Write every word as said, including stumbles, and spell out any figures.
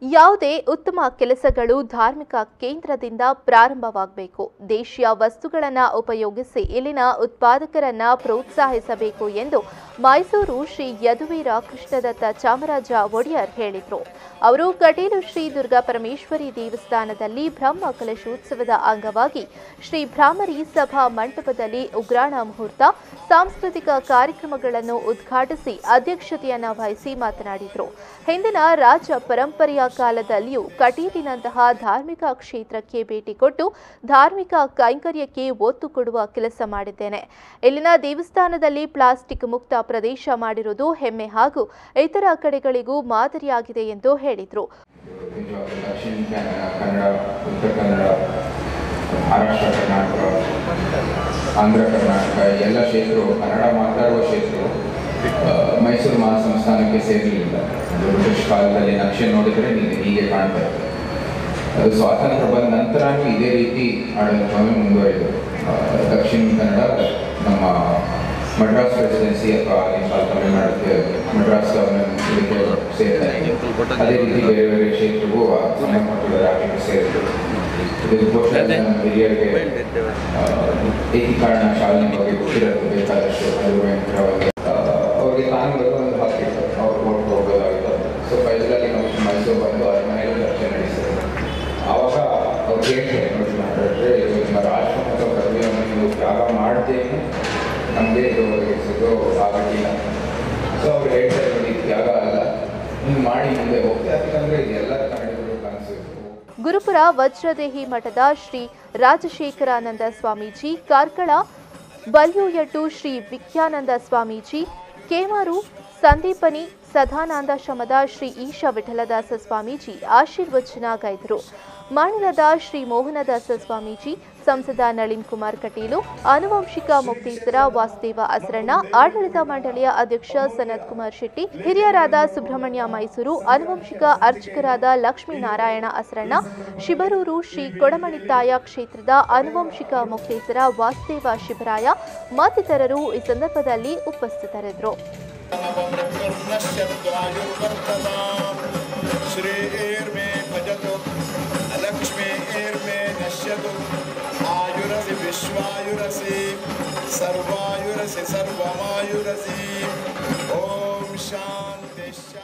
ಯಾವುದೇ ಉತ್ತಮ ಕೆಲಸಗಳು ಧಾರ್ಮಿಕ ಕೇಂದ್ರದಿಂದ ಪ್ರಾರಂಭವಾಗಬೇಕು. ದೇಶೀಯ ವಸ್ತುಗಳನ್ನು ಉಪಯೋಗಿಸಿ ಇಲ್ಲಿನ ಉತ್ಪಾದಕರನ್ನ ಪ್ರೋತ್ಸಾಹಿಸಬೇಕು ಎಂದು ಮೈಸೂರು ಶ್ರೀ ಯದುವೀರ ಕೃಷ್ಣದತ್ತ ಚಾಮರಾಜ ಒಡೆಯರ್ ಹೇಳಿದರು. ಅವರು ಕಟೀಲು ಶ್ರೀ ದುರ್ಗಾ ಪರಮೇಶ್ವರಿ ದೇವಸ್ಥಾನದಲ್ಲಿ ಬ್ರಹ್ಮ ಕಲಶೋತ್ಸವದ ಅಂಗವಾಗಿ ಶ್ರೀ ಭ್ರಾಮರಿ ಸಭಾ ಮಂಟಪದಲ್ಲಿ ಉಗ್ರಾಣ ಮುಹೂರ್ತ ಸಾಂಸ್ಕೃತಿಕ ಕಾರ್ಯಕ್ರಮಗಳನ್ನು ಉದ್ಘಾಟಿಸಿ ಅಧ್ಯಕ್ಷತೆಯನ್ನ ವಹಿಸಿ ಮಾತನಾಡಿದರು. ಹಿಂದಿನ ರಾಜ ಪರಂಪರೆಯ ಕಾಲದಲ್ಲಿಯೂ ಕಟೀಲಿನಂತಹ ಧಾರ್ಮಿಕ ಕ್ಷೇತ್ರಕ್ಕೆ ಭೇಟಿ ಕೊಟ್ಟು ಧಾರ್ಮಿಕ ಕೈಂಕರ್ಯಕ್ಕೆ ಒತ್ತು ಕೊಡುವ ಕೆಲಸ ಮಾಡಿದ್ದೇನೆ. ಇಲ್ಲಿನ ದೇವಸ್ಥಾನದಲ್ಲಿ ಪ್ಲಾಸ್ಟಿಕ್ ಮುಕ್ತ ಪ್ರದೇಶ ಮಾಡಿರುವುದು ಹೆಮ್ಮೆ ಹಾಗೂ ಇತರ ಕಡೆಗಳಿಗೂ ಮಾದರಿಯಾಗಿದೆ ಎಂದು ಹೇಳಿದರು. ಮಹಾರಾಷ್ಟ್ರ, ಕರ್ನಾಟಕ, ಆಂಧ್ರ ಕರ್ನಾಟಕ ಎಲ್ಲ ಕ್ಷೇತ್ರವು ಕನ್ನಡ ಮಾತಾಡುವ ಕ್ಷೇತ್ರವು ಮೈಸೂರು ಮಹಾಸಂಸ್ಥಾನಕ್ಕೆ ಸೇರಲಿಲ್ಲ. ಬ್ರಿಟಿಷ್ ಕಾಲದಲ್ಲಿ ನಕ್ಷೆ ನೋಡಿದರೆ ನೀವು ಹೀಗೆ ಕಾಣ್ತಾ ಇರ್ತದೆ. ಅದು ಸ್ವಾತಂತ್ರ್ಯ ಬಂದ ನಂತರನೂ ಇದೇ ರೀತಿ ಆಡಳಿತವನ್ನು ಮುಂದುವರಿದು ದಕ್ಷಿಣ ಕನ್ನಡ ನಮ್ಮ ಮಡ್ರಾಸ್ ಪ್ರೆಸಿಡೆನ್ಸಿ ಅಥವಾ ಆಗಿನ ತಮಿಳುನಾಡಿಗೆ ಮಡ್ರಾಸ್ ಗವರ್ಮೆಂಟ್ ಇದಕ್ಕೆ ಸೇರ್ತಾರೆ. ಅದೇ ರೀತಿ ಬೇರೆ ಬೇರೆ ಕ್ಷೇತ್ರವೂ ಸಂಬಂಧಪಟ್ಟ ರಾಜ್ಯಕ್ಕೆ ಸೇರಿದ್ರು. ಇದಕ್ಕೋಸ್ಕರ ನಮ್ಮ ಹಿರಿಯರಿಗೆ ಏಕೀಕರಣ ಶಾಲೆಯ ಬಗ್ಗೆ ಗೊತ್ತಿರೋದು ಬೇಕಾದಷ್ಟು ಅದುವಾಗಿ ಅವ್ರಿಗೆ ಕಾನೂನುಗಳು ಒಂದು ಹಾಕಿರ್ತಾರೆ. ಅವ್ರು ಓಟ್ ಹೋಗೋದಾಗಿತ್ತು. ಸೊ ಫೈನಲಾಗಿ ನಾವು ಮೈಸೂರು ಬಂದು ಅದ್ರ ಮೇಲೆ ಚರ್ಚೆ ನಡೆಸಿದ್ರು. ಆವಾಗ ಅವ್ರು ಹೇಳ್ತಾರೆ, ನೋಡಿ ಮಾತಾಡಿದ್ರೆ ಇದು ನಿಮ್ಮ ರಾಷ್ಟ್ರ ಮತ್ತು ಕರ್ಮಿಯನ್ನು ನೀವು ತ್ಯಾಗ ಮಾಡ್ತೇನೆ ನಮಗೆ ಇದು ಒದಗಿಸೋದು ಆಗಿಲ್ಲ. ಸೊ ಅವ್ರು ಹೇಳ್ತಾರೆ, ನೋಡಿ ತ್ಯಾಗ ಅಲ್ಲ, ನೀವು ಮಾಡಿ ಮುಂದೆ ಹೋಗ್ತಾ ಯಾಕಂದರೆ ಇದೆಲ್ಲ ಕನ್ನಡಿಗರು ಕನಸು. ಗುರುಪುರ ವಜ್ರದೇಹಿ ಮಠದ ಶ್ರೀ ರಾಜಶೇಖರಾನಂದ ಸ್ವಾಮೀಜಿ, ಕಾರ್ಕಳ ಬಲ್ಯೂಯಟ್ಟು ಶ್ರೀ ವಿಖ್ಯಾನಂದ ಸ್ವಾಮೀಜಿ, ಕೇಮಾರು ಸಂದೀಪನಿ ಸದಾನಂದಾಶ್ರಮದ ಶ್ರೀ ಈಶ ವಿಠಲದಾಸ ಸ್ವಾಮೀಜಿ ಆಶೀರ್ವಚನ ಗೈದರು. ಮಾಣಿಲದ ಶ್ರೀ ಮೋಹನದಾಸ ಸ್ವಾಮೀಜಿ, ಸಂಸದ ನಳಿನ್ ಕುಮಾರ್ ಕಟೀಲು, ಆನುವಂಶಿಕ ಮುಕ್ತೇಸರ ವಾಸುದೇವ ಅಸರಣ್ಣ, ಆಡಳಿತ ಮಂಡಳಿಯ ಅಧ್ಯಕ್ಷ ಸನತ್ ಕುಮಾರ್ ಶೆಟ್ಟಿ, ಹಿರಿಯರಾದ ಸುಬ್ರಹ್ಮಣ್ಯ ಮೈಸೂರು, ಆನುವಂಶಿಕ ಅರ್ಚಕರಾದ ಲಕ್ಷ್ಮೀನಾರಾಯಣ ಅಸರಣ್ಣ, ಶಿಬರೂರು ಶ್ರೀ ಕೊಡಮಣಿತಾಯ ಕ್ಷೇತ್ರದ ಆನುವಂಶಿಕ ಮುಕ್ತೇಸರ ವಾಸುದೇವ ಶಿಬರಾಯ ಮತ್ತಿತರರು ಈ ಸಂದರ್ಭದಲ್ಲಿ ಉಪಸ್ಥಿತರಿದ್ದರು. आयुरसि विश्वायुरसि सर्वायुरसि सर्वमायुरसि ओम शांति।